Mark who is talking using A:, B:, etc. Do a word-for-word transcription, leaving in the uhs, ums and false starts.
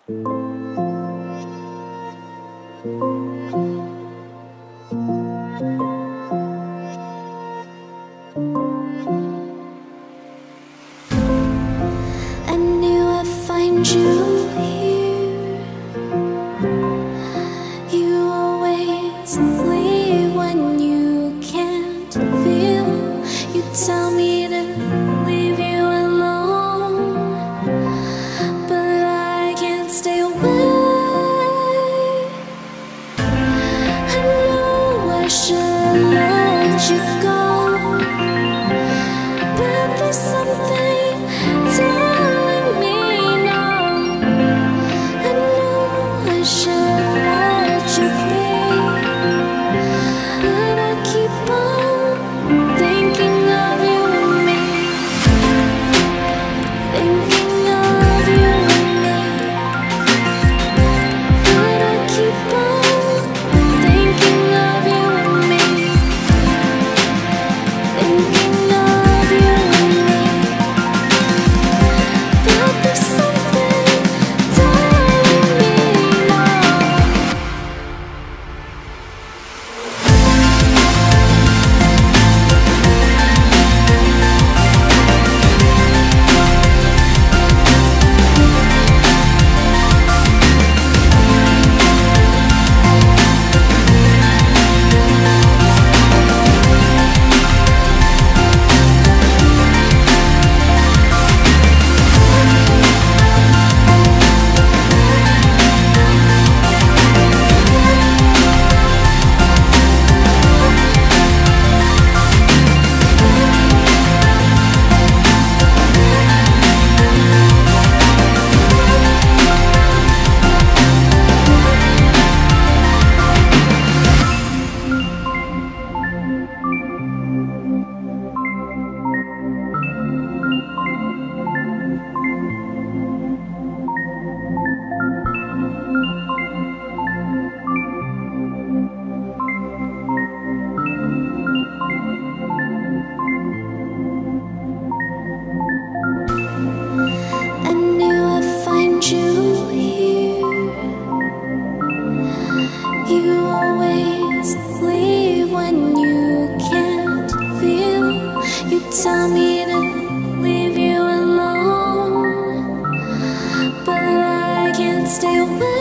A: I knew I'd find you here. You always leave when you can't feel. You tell me to leave you alone, but I can't stay away. I know I should let you go, but there's something telling me no. I know I should let you be, but I keep on thinking of you and me, thinking of you and me, but I keep on thinking of you and me, thinking of you and me, but there's something telling me no. I knew I'd find you here. You always leave when you can't feel. You tell me to leave you alone, but I can't stay away.